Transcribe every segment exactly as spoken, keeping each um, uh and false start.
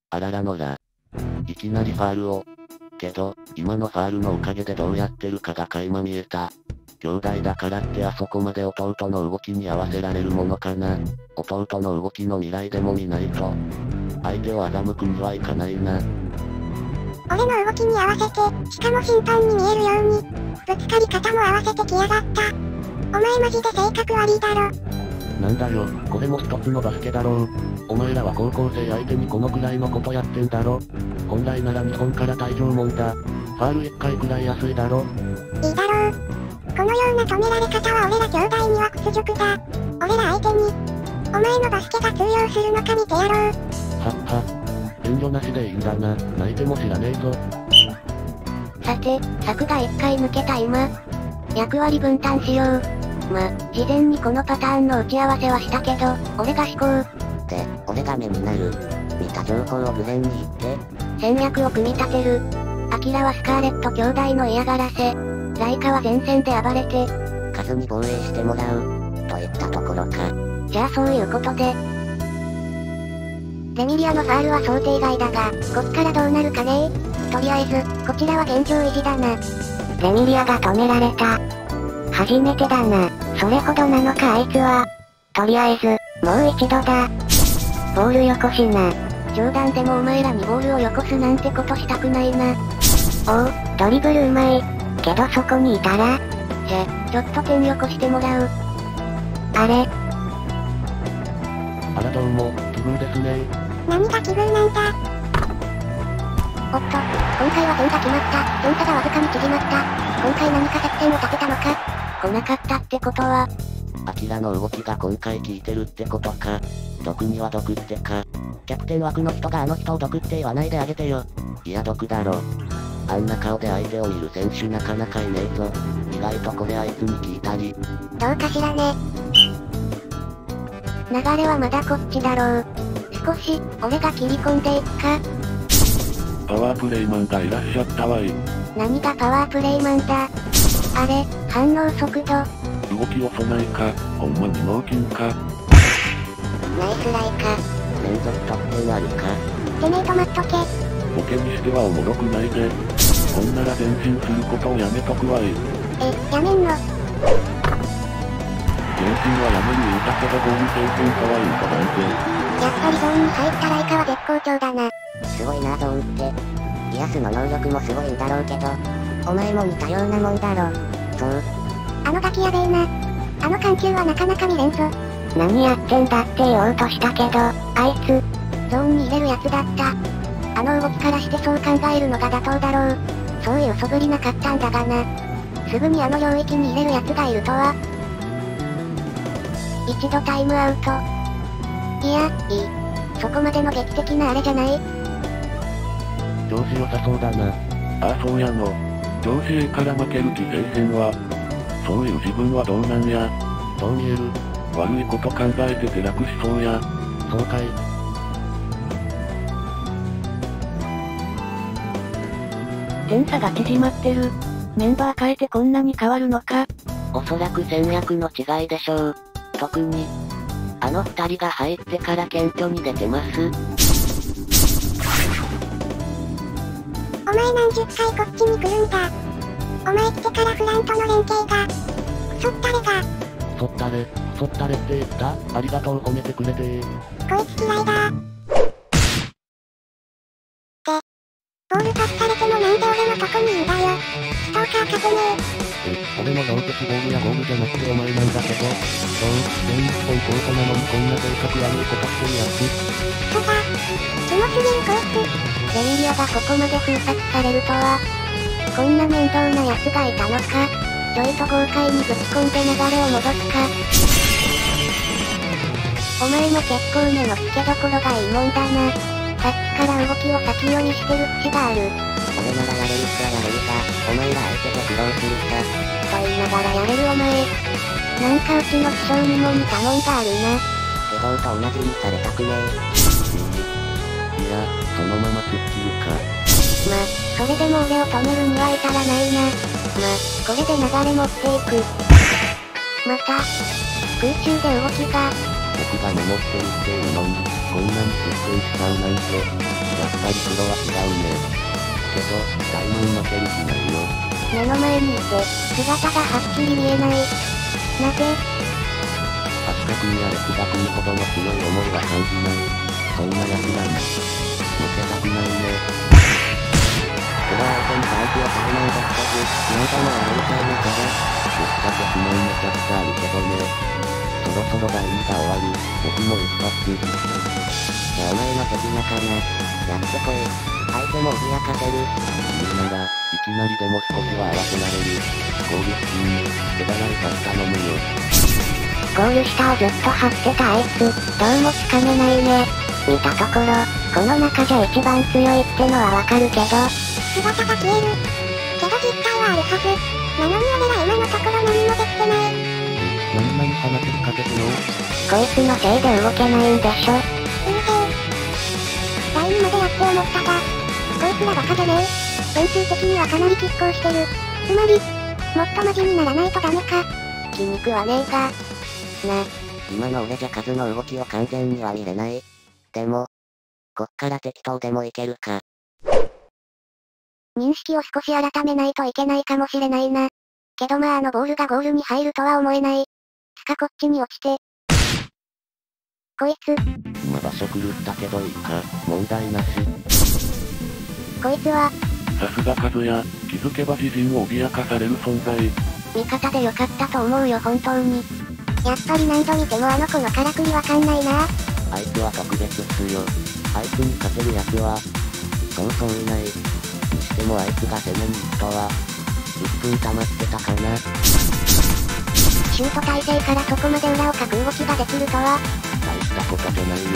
あららのら。いきなりファールを。けど、今のファールのおかげでどうやってるかが垣間見えた。兄弟だからってあそこまで弟の動きに合わせられるものかな。弟の動きの未来でも見ないと。相手を欺くにはいかないな。 俺の動きに合わせて、しかも審判に見えるように、ぶつかり方も合わせてきやがった。お前マジで性格悪いだろ。 なんだよ、これも一つのバスケだろう。お前らは高校生相手にこのくらいのことやってんだろ。本来なら日本から退場もんだ。ファール一回くらい安いだろ。 いいだろう。このような止められ方は俺ら兄弟には屈辱だ。俺ら相手に、お前のバスケが通用するのか見てやろう。 はっは。遠慮なしでいいんだな。泣いても知らねえぞ。 さて、柵が一回抜けた今。役割分担しよう。ま、事前にこのパターンの打ち合わせはしたけど、俺が思考。 で、俺が目になる。見た情報を無限に言って。 戦略を組み立てる。アキラはスカーレット兄弟の嫌がらせ。ライカは前線で暴れて。 カズに防衛してもらう。といったところか。 じゃあそういうことで。レミリアのファールは想定外だが、こっからどうなるかね。とりあえず、こちらは現状維持だな。レミリアが止められた。初めてだな。それほどなのかあいつは。とりあえず、もう一度だ。ボールよこしな。冗談でもお前らにボールをよこすなんてことしたくないな。おう、ドリブルうまい。けどそこにいたら。じゃ、ちょっと点よこしてもらう。あれあらどうも、奇遇ですね。 何が奇遇なんだ。 おっと、今回は点が決まった。点差がわずかに縮まった。今回何か作戦を立てたのか。来なかったってことは。 アキラの動きが今回効いてるってことか。毒には毒ってか。キャプテン枠の人があの人を毒って言わないであげてよ。いや毒だろ。あんな顔で相手を見る選手なかなかいねえぞ。意外とこれあいつに聞いたり。 どうかしらね。流れはまだこっちだろう。少し、俺が切り込んでいくか。 パワープレイマンがいらっしゃったわい。 何がパワープレイマンだ。あれ、反応速度。 動き遅ないか、ほんまに脳筋か。 ナイスライカ。 連続得点あるか。 てめえ止まっとけ。 ボケにしてはおもろくないで。こんなら前進することをやめとくわい。 え、やめんの。 前進はやめに言うたけどゴール経験かはいいかなんて。 やっぱりゾーンに入ったライカは絶好調だな。 すごいなゾーンって。イアスの能力もすごいんだろうけど。お前も似たようなもんだろ。そう。 あのガキやべえな。あの緩急はなかなか見れんぞ。何やってんだって言おうとしたけど、あいつ、ゾーンに入れるやつだった。あの動きからしてそう考えるのが妥当だろう。そういう素振りなかったんだがな。すぐにあの領域に入れるやつがいるとは。一度タイムアウト。いや、いい。そこまでの劇的なあれじゃない。 調子良さそうだな。ああそうやの。調子いいから負ける気せえへんわ。そういう自分はどうなんや。どう見える。悪いこと考えてて楽しそうや。そうかい。 点差が縮まってる。メンバー変えてこんなに変わるのか。 おそらく戦略の違いでしょう。特に、あの二人が入ってから顕著に出てます。 お前何十回こっちに来るんだ。お前来てからフラントの連携が。そったれが。 そったれ、そったれって言った？ありがとう褒めてくれてー。 こいつ嫌いだー。で、ボールパスされてもなんで俺のとこにいんだよ。ストーカーかてねえ、俺の標的ゴールやゴールじゃなくてお前なんだけど。そう、全日本コートなのにこんな性格悪いことしてるやつ。 とか、キモすぎるこいつ。 レミリアがここまで封殺されるとは。こんな面倒な奴がいたのか。ちょいと豪快にぶち込んで流れを戻すか。お前も結構目の付けどころがいいもんだな。さっきから動きを先読みしてる節がある。 俺ならやれるっちゃやれるさ。お前ら相手で苦労するさ。 と言いながらやれるお前。なんかうちの師匠にも似たもんがあるな。 手動と同じにされたくねいや、そのまま突っ切るか。 ま、それでも俺を止めるには至らないな。ま、これで流れ持っていく。また、空中で動きが。 僕がメモってるっていうのに。 こんなに接近しちゃうなんて。やっぱり黒は違うね。けど、タイマン負ける気ないよ。 目の前にいて、姿がはっきり見えない。なぜ？ 八角にあれ砕くにほどの強い思いは感じない。そんな奴らに、負けたくないね。俺は相手にバイクを買えないだったし、なんかもやられちゃうのかな。ぶっちゃけ不満めちゃくちゃあるけどね。そろそろ第二が終わる。僕も一発。 じゃあお前の手品かな。やってこい。相手も脅かせる。 言うなら、いきなりでも少しは合わせられる。ゴール付近に、手払いさせ頼むよ。 ゴール下をずっと張ってたあいつ、どうもつかめないね。見たところ、この中じゃ一番強いってのはわかるけど、 姿が消える。けど実態はあるはず。なのに俺ら今のところ何もできてない。 何々話しかけてよ。 こいつのせいで動けないんでしょ。 うるせえ。だいにまでやって思ったが、こいつらバカじゃねえ。練習的にはかなり拮抗してる。つまり、もっとマジにならないとダメか。 気に食わねえか。な、今の俺じゃ数の動きを完全には見れない。でも、こっから適当でもいけるか。認識を少し改めないといけないかもしれないな。けどまああのボールがゴールに入るとは思えない。つかこっちに落ちて。こいつ。 今場所狂ったけどいいか、問題なし。 こいつは。 さすがカズヤ、気づけば自陣を脅かされる存在。 味方でよかったと思うよ本当に。やっぱり何度見てもあの子のからくりわかんないな。 あいつは特別っすよ。あいつに勝てる奴は、そうそういない。にしてもあいつが攻めに行くとは、いっぷん溜まってたかな。 シュート体勢からそこまで裏をかく動きができるとは。 大したことじゃないよ。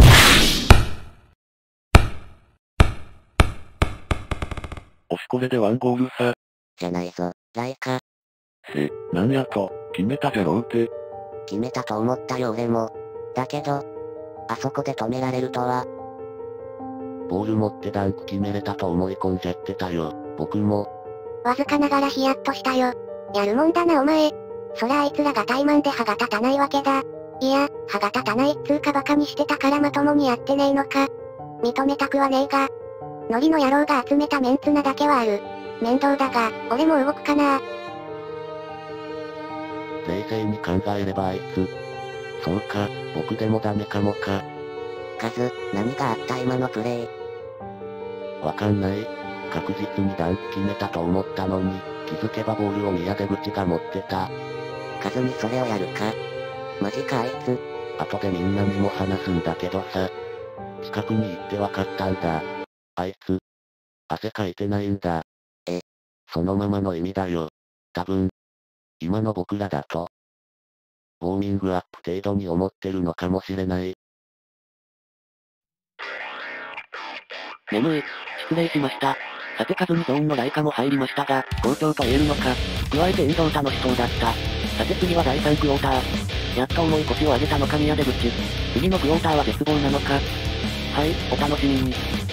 押しこれでワンゴールさ。 じゃないぞ、ライカ。 へ、なんやと、決めたじゃろうて。 決めたと思ったよ俺も。だけど、あそこで止められるとは。 ボール持ってダンク決めれたと思い込んじゃってたよ、僕も。 わずかながらヒヤッとしたよ。やるもんだなお前。そらあいつらが怠慢で歯が立たないわけだ。いや、歯が立たないっつうかバカにしてたからまともにやってねえのか。認めたくはねえが。ノリの野郎が集めたメンツなだけはある。面倒だが、俺も動くかな。 冷静に考えればあいつ。そうか、僕でもダメかもか。 カズ、何があった今のプレイ。 わかんない。確実にダンク決めたと思ったのに、気づけばボールを宮出口が持ってた。 カズにそれをやるか。マジかあいつ。 後でみんなにも話すんだけどさ。近くに行ってわかったんだ。あいつ、汗かいてないんだ。 え、 そのままの意味だよ。多分、今の僕らだと、ウォーミングアップ程度に思ってるのかもしれない。 眠い。失礼しました。さて数にゾーンのライカも入りましたが、好調と言えるのか。加えて遠藤楽しそうだった。さて次はだいさんクォーター。やっと重い腰を上げたのか宮出口。次のクォーターは絶望なのか。はい、お楽しみに。